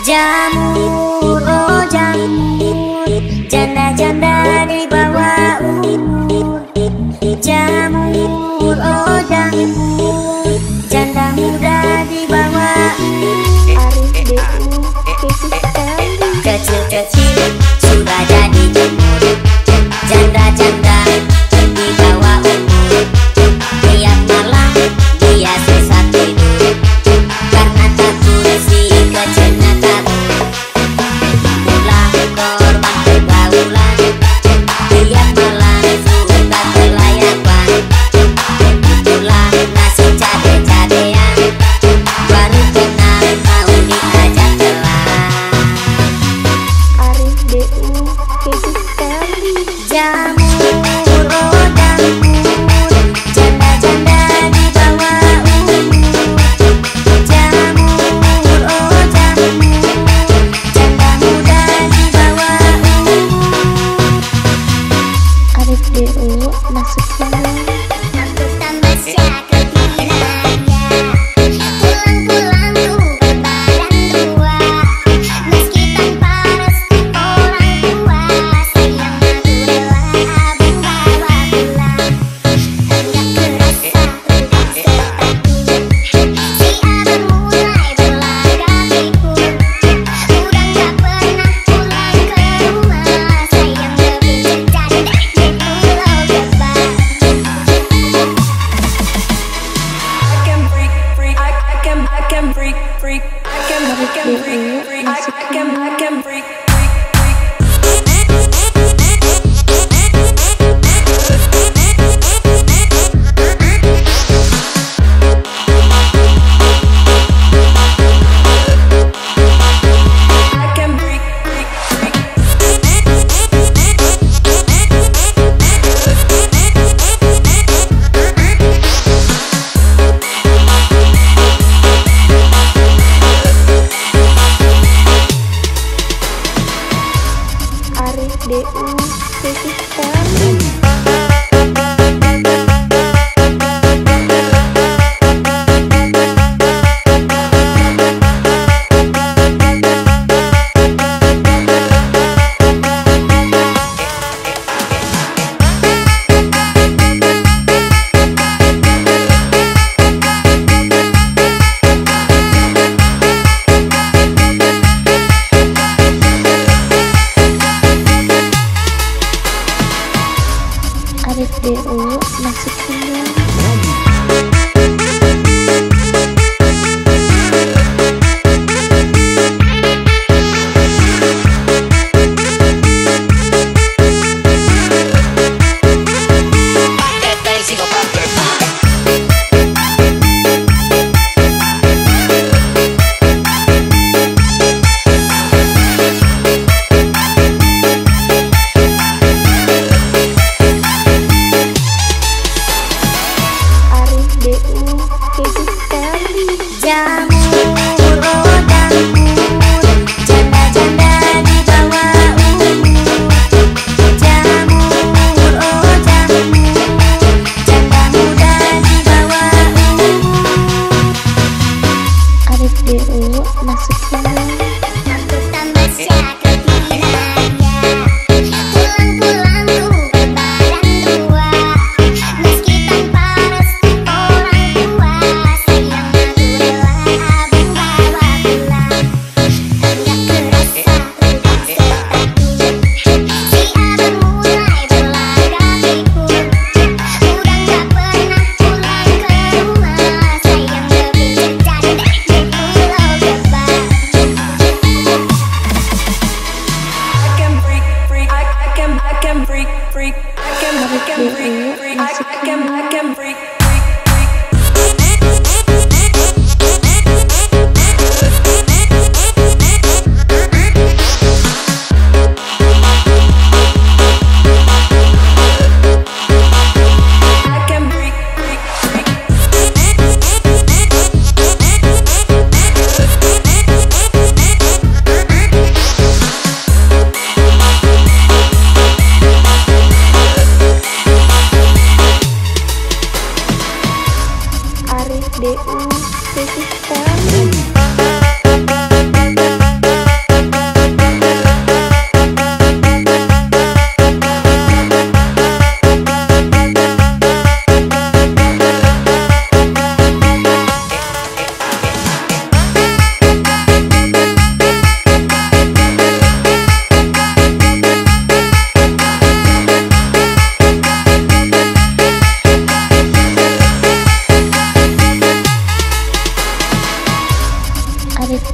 Jamur, oh jamur, janda-janda di bawah umur. Jamur, oh jamur, janda muda di bawah umur. Kecil-kecil sudah jadi jemur, janda-janda di bawah umur. Tiap malam dia susah tidur karena takut si kecilnya kabur. Pulang korban pergaulan, tiap malam suka kelayapan. Pulang nasi cade-cadean, baru kenal mau diajak telan. Arif DU keju sekali. Jamur, oh jamur, janda-janda di bawah umur. Jamur, oh jamur, janda muda di bawah umur. Arif DU masuk banget. Aku tambah syak ketiranya, pulang-pulang ku berbadan tua. Meski tanpa restu orang tua, sayang aku rela abang bawa pulang. Hendak kerasa udah setakut, si abang mulai berlagak pikun. Udah gak pernah pulang ke rumah, sayang lebih bercanda di pulau Gebang. I can freak, freak. I can freak, freak. Arif DU keju sekali. Arif DU masuk banget. Arif DU keju sekali. Jamur, oh jamur, janda-janda di bawah umur. Jamur, oh jamur, janda muda di bawah umur. Arif DU masuk banget. Aku tambah syak ketiranya, pulang-pulang ku berbadan tua. Meski tanpa restu orang tua, sayang aku rela abang bawa pulang. Hendak kerasa udah setakut, si abang mulai berlagak pikun. Udah gak pernah pulang ke rumah, sayang lebih bercanda di pulau Gebang. I can freak, freak. I can freak, freak. I can freak, freak, freak. Arif DU keju sekali.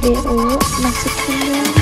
DU masih kembang.